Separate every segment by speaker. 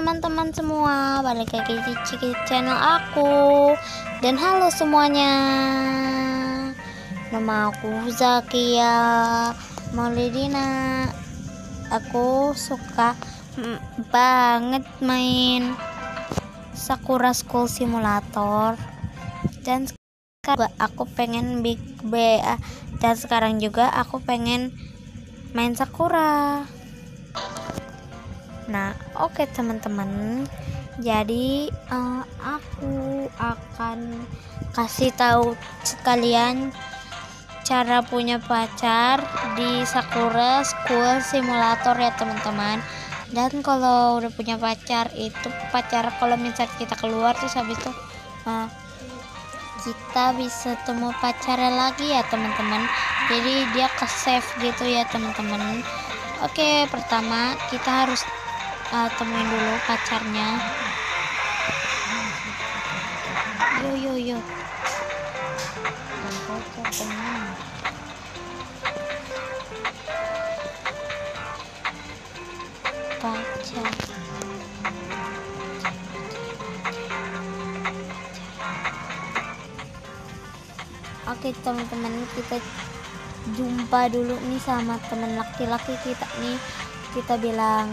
Speaker 1: teman-teman semua, balik lagi di channel aku. Dan halo semuanya, nama aku Zakia Maulidina. Aku suka banget main Sakura School Simulator. Dan sekarang aku pengen Big B. Dan sekarang juga aku pengen main Sakura. Nah, oke teman-teman. Jadi aku akan kasih tahu sekalian cara punya pacar di Sakura School Simulator ya teman-teman. Dan kalau udah punya pacar itu kalau misalnya kita keluar terus habis itu kita bisa temu pacarnya lagi ya teman-teman. Jadi dia ke save gitu ya teman-teman. Oke, pertama kita harus temuin dulu pacarnya. Yo pacar. Oke teman-teman, kita jumpa dulu nih sama teman laki-laki kita nih. Kita bilang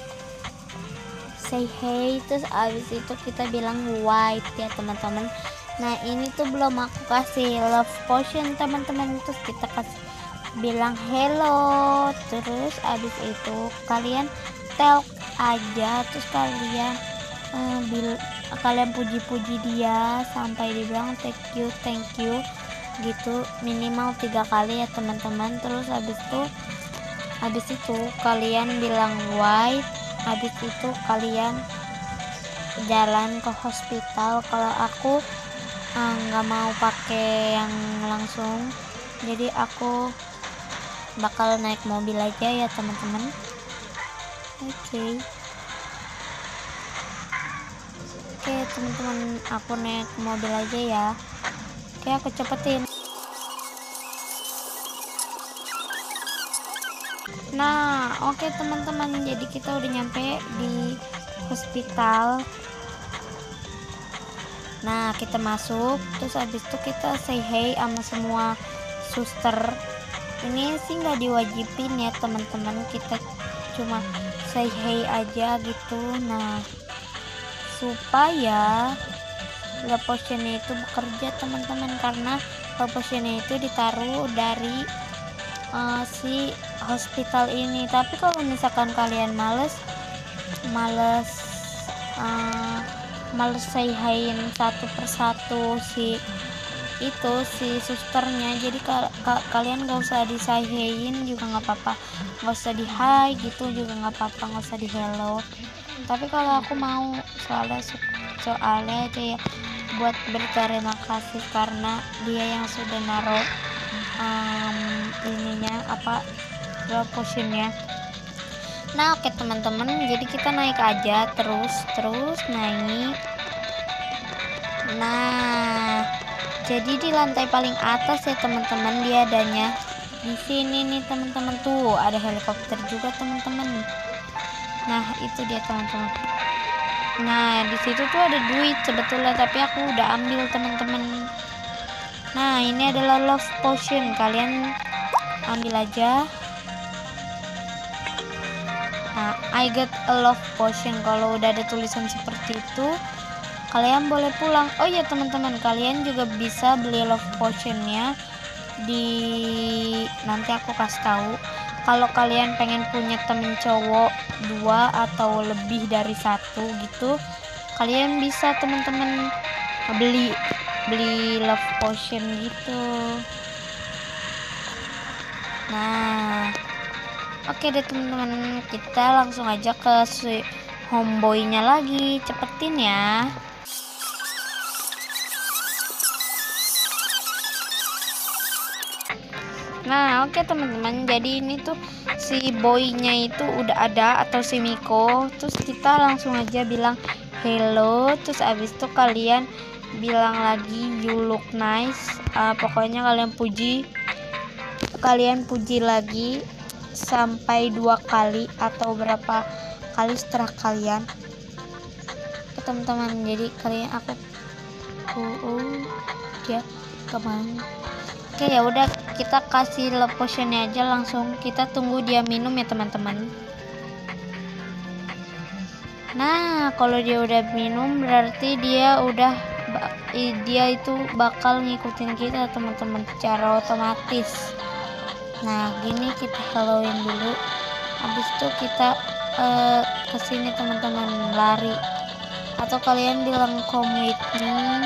Speaker 1: say hey, terus abis itu kita bilang white ya teman-teman. Nah ini tuh belum aku kasih love potion teman-teman, terus kita kasih bilang hello, terus abis itu kalian talk aja, terus kalian kalian puji-puji dia sampai dibilang thank you gitu, minimal 3 kali ya teman-teman. Terus habis itu kalian bilang white. Habis itu kalian jalan ke hospital. Kalau aku nggak mau pakai yang langsung, jadi aku bakal naik mobil aja ya teman-teman. Oke teman-teman, aku naik mobil aja ya. Oke, aku cepetin. Nah, oke teman-teman, jadi kita udah nyampe di hospital. Nah, kita masuk, terus habis itu kita say hey sama semua suster. Ini sih nggak diwajibin ya teman-teman, kita cuma say hey aja gitu. Nah, supaya love potionnya itu bekerja teman-teman, karena love potionnya itu ditaruh dari si hospital ini. Tapi kalau misalkan kalian males say hi-in satu persatu si susternya, jadi kalian gak usah di say hi-in juga nggak apa-apa, nggak usah di hi gitu juga nggak apa-apa, nggak usah di hello. Tapi kalau aku mau, soalnya aja ya, buat berterima kasih karena dia yang sudah naruh ininya love potionnya. Nah oke teman-teman, jadi kita naik aja terus naik. Nah jadi di lantai paling atas ya teman-teman, dia adanya di sini nih teman-teman. Tuh ada helikopter juga teman-teman. Nah itu dia teman-teman. Nah di situ tuh ada duit sebetulnya, tapi aku udah ambil teman-teman. Nah ini adalah love potion, kalian ambil aja. Nah I got a love potion. Kalau udah ada tulisan seperti itu kalian boleh pulang. Oh iya teman-teman, kalian juga bisa beli love potionnya nanti aku kasih tahu. Kalau kalian pengen punya temen cowok 2 atau lebih dari 1 gitu, kalian bisa teman-teman beli love potion gitu. Nah oke deh teman-teman, kita langsung aja ke si homeboynya lagi, cepetin ya. Nah oke teman-teman, jadi ini tuh si boynya itu udah ada, atau si Miko. Terus kita langsung aja bilang hello, terus abis itu kalian bilang lagi you look nice. Pokoknya kalian puji lagi sampai 2 kali atau berapa kali setelah kalian Oke teman-teman, jadi kalian aku dia kemana? Oke ya udah, kita kasih love potionnya aja langsung, kita tunggu dia minum ya teman-teman. Nah kalau dia udah minum berarti dia itu bakal ngikutin kita teman-teman secara otomatis. Nah gini, kita halloween dulu, habis itu kita kesini teman-teman, lari, atau kalian bilang come with me.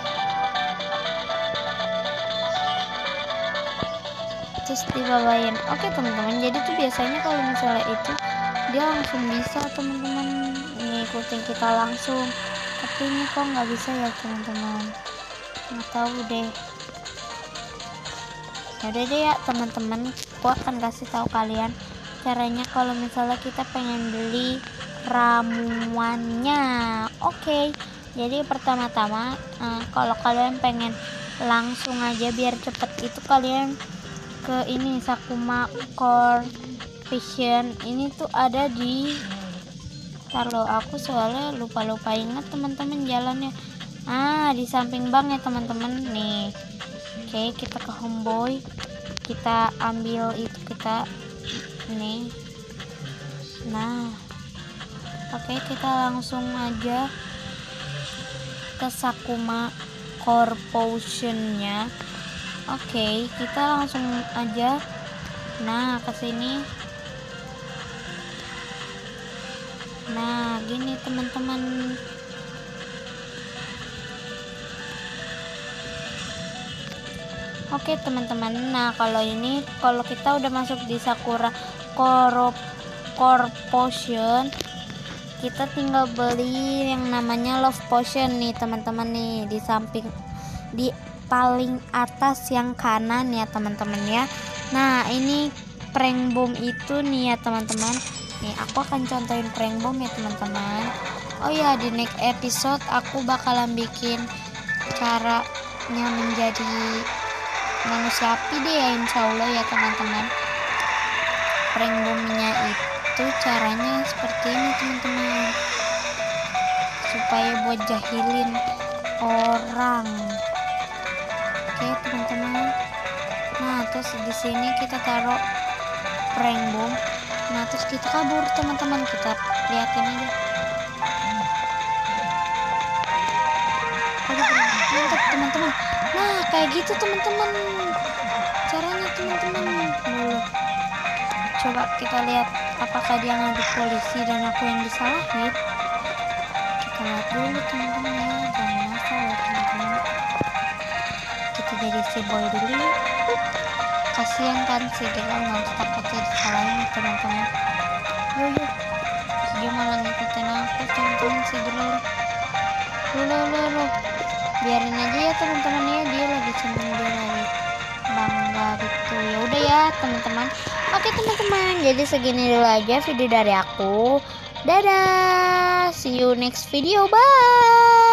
Speaker 1: Terus dibawain. Oke teman-teman, jadi tuh biasanya kalau misalnya itu dia langsung bisa teman-teman ngikutin kita langsung, tapi ini kok nggak bisa ya teman-teman, nggak tahu deh. Yaudah deh ya teman-teman, gua akan kasih tahu kalian caranya kalau misalnya kita pengen beli ramuannya. Oke, jadi pertama-tama kalau kalian pengen langsung aja biar cepet, itu kalian ke ini Sakuma Core Vision. Ini tuh ada di taruh, aku soalnya lupa ingat teman-teman jalannya. Di samping bank ya teman-teman nih. Oke, kita ke homeboy, kita ambil itu, kita nih. Nah oke, kita langsung aja ke Sakuma Core Potion-nya. Oke, kita langsung aja ke sini. Nah gini teman-teman, oke teman-teman. Nah kalau kita udah masuk di Sakura Core Potion, kita tinggal beli yang namanya Love Potion nih teman-teman, nih di samping, di paling atas yang kanan ya teman-teman ya. Nah ini prank bomb itu nih ya teman-teman, nih aku akan contohin prank bomb ya teman-teman. Oh ya, di next episode aku bakalan bikin caranya menjadi manusia api deh ya, insya Allah ya teman-teman. Prank bombnya itu caranya seperti ini teman-teman, supaya buat jahilin orang. Oke teman-teman. Nah terus di sini kita taruh prank bomb. Nah terus kita kabur teman-teman, kita liatin aja. Mantap teman-teman. Nah kayak gitu teman-teman caranya teman-teman. Coba kita lihat apakah dia ngadu polisi dan aku yang disalahin. Kita lihat dulu teman-teman ya, jangan masalah teman-teman. Kita jadi si boy dulu yuk. Kasian kan si girl, nanti takutnya disalahin teman-teman. Yuk dia malah ngikutin aku teman-teman, si girl. Lo biarin aja ya teman-teman ya, dia lagi seneng, dia lagi bangga gitu. Ya udah ya teman-teman. Oke teman-teman, jadi segini dulu aja video dari aku. Dadah, see you next video, bye.